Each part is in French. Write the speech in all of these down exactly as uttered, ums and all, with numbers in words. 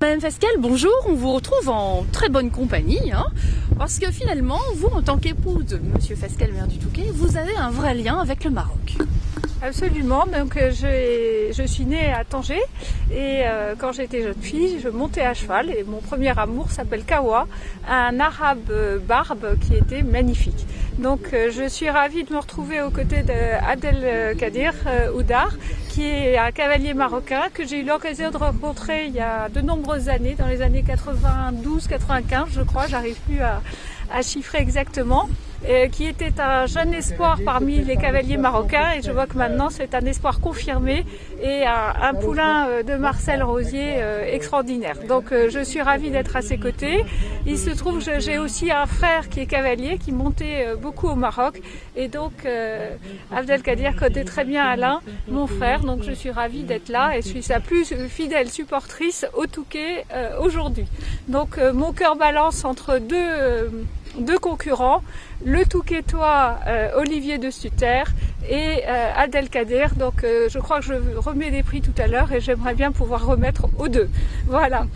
Madame Fasquelle, bonjour, on vous retrouve en très bonne compagnie, hein, parce que finalement, vous, en tant qu'épouse de Monsieur Fasquelle, maire du Touquet, vous avez un vrai lien avec le Maroc. Absolument, donc je, je suis née à Tanger et euh, quand j'étais jeune fille, je montais à cheval et mon premier amour s'appelle Kawa, un arabe barbe qui était magnifique. Donc euh, je suis ravie de me retrouver aux côtés d'Abdelkader euh, Oudar, qui est un cavalier marocain que j'ai eu l'occasion de rencontrer il y a de nombreuses années, dans les années quatre-vingt-douze quatre-vingt-quinze je crois, j'arrive plus à, à chiffrer exactement. Euh, qui était un jeune espoir parmi les cavaliers marocains et je vois que maintenant c'est un espoir confirmé et un, un poulain euh, de Marcel Rosier euh, extraordinaire. Donc euh, je suis ravie d'être à ses côtés. Il se trouve que j'ai aussi un frère qui est cavalier, qui montait euh, beaucoup au Maroc et donc euh, Abdelkader connaît très bien Alain, mon frère, donc je suis ravie d'être là et je suis sa plus fidèle supportrice au Touquet euh, aujourd'hui. Donc euh, mon cœur balance entre deux... Euh, deux concurrents, le Touquetois euh, Olivier de Sutter et euh, Abdelkader. Donc euh, je crois que je remets des prix tout à l'heure et j'aimerais bien pouvoir remettre aux deux. Voilà.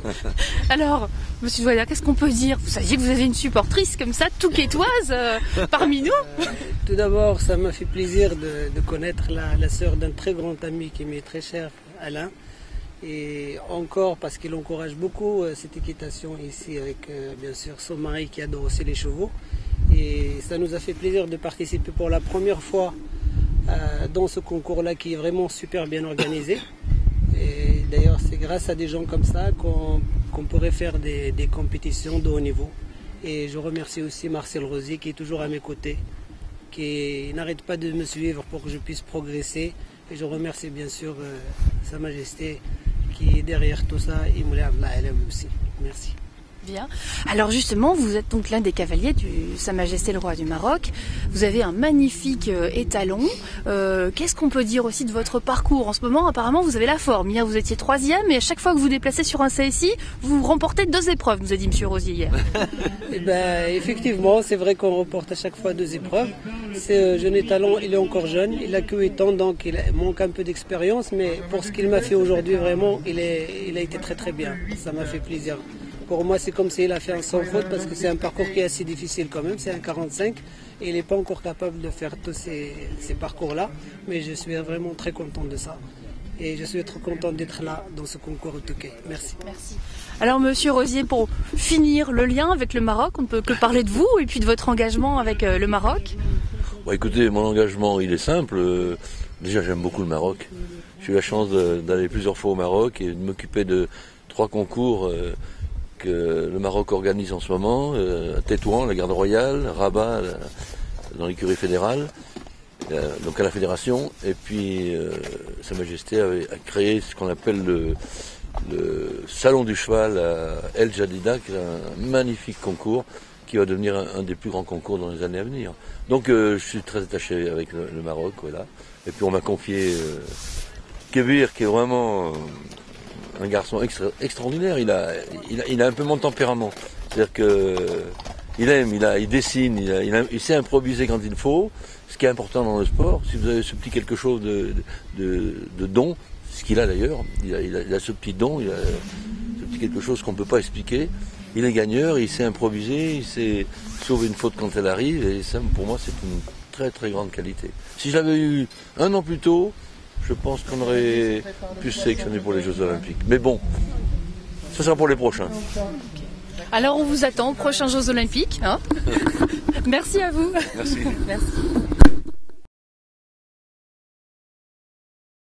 Alors, Monsieur Douanier, qu'est-ce qu'on peut dire? Vous saviez que vous avez une supportrice comme ça, touquetoise, euh, parmi nous? euh, Tout d'abord, ça m'a fait plaisir de, de connaître la, la sœur d'un très grand ami qui m'est très cher, Alain. Et encore parce qu'il encourage beaucoup euh, cette équitation ici avec euh, bien sûr son mari qui adore aussi les chevaux. Et ça nous a fait plaisir de participer pour la première fois euh, dans ce concours-là qui est vraiment super bien organisé. Et d'ailleurs c'est grâce à des gens comme ça qu'on qu'on pourrait faire des, des compétitions de haut niveau. Et je remercie aussi Marcel Rosier qui est toujours à mes côtés, qui n'arrête pas de me suivre pour que je puisse progresser. Et je remercie bien sûr euh, Sa Majesté qui est derrière tout ça, et Moulay Abdelkader aussi. Merci. Bien. Alors justement, vous êtes donc l'un des cavaliers du Sa Majesté le Roi du Maroc. Vous avez un magnifique euh, étalon. Euh, Qu'est-ce qu'on peut dire aussi de votre parcours? En ce moment, apparemment, vous avez la forme. Hier, vous étiez troisième, et à chaque fois que vous vous déplacez sur un C S I, vous remportez deux épreuves, nous a dit Monsieur Rosier hier. Eh ben, effectivement, c'est vrai qu'on remporte à chaque fois deux épreuves. Ce euh, jeune étalon, il est encore jeune, il a que huit ans, donc il manque un peu d'expérience, mais pour ce qu'il m'a fait aujourd'hui, vraiment, il, est, il a été très très bien. Ça m'a fait plaisir. Pour moi, c'est comme s'il a fait un sans faute parce que c'est un parcours qui est assez difficile quand même. C'est un quarante-cinq et il n'est pas encore capable de faire tous ces, ces parcours-là. Mais je suis vraiment très content de ça. Et je suis trop content d'être là dans ce concours au Touquet. Merci. Merci. Alors, Monsieur Rosier, pour finir le lien avec le Maroc, on ne peut que parler de vous et puis de votre engagement avec le Maroc. Bon, écoutez, mon engagement, il est simple. Déjà, j'aime beaucoup le Maroc. J'ai eu la chance d'aller plusieurs fois au Maroc et de m'occuper de trois concours que le Maroc organise en ce moment, euh, à Tétouan, la garde royale, Rabat, la, dans l'écurie fédérale, euh, donc à la fédération, et puis euh, Sa Majesté a, a créé ce qu'on appelle le, le Salon du Cheval à El Jadida, qui est un magnifique concours qui va devenir un, un des plus grands concours dans les années à venir. Donc euh, je suis très attaché avec le, le Maroc, voilà. Et puis on m'a confié euh, Kébir, qui est vraiment... Euh, un garçon extra, extraordinaire, il a, il, a, il a un peu mon tempérament. C'est-à-dire que il aime, il, a, il dessine, il, a, il, a, il sait improviser quand il faut, ce qui est important dans le sport. Si vous avez ce petit quelque chose de, de, de don, ce qu'il a d'ailleurs, il a, il, a, il a ce petit don, il a ce petit quelque chose qu'on ne peut pas expliquer. Il est gagneur, il sait improviser, il sait sauver une faute quand elle arrive, et ça pour moi c'est une très très grande qualité. Si je l'avais eu un an plus tôt, je pense qu'on aurait pu se sélectionner pour les Jeux Olympiques. Mais bon, ce sera pour les prochains. Alors on vous attend aux prochains Jeux Olympiques. Hein. Merci à vous. Merci. Merci.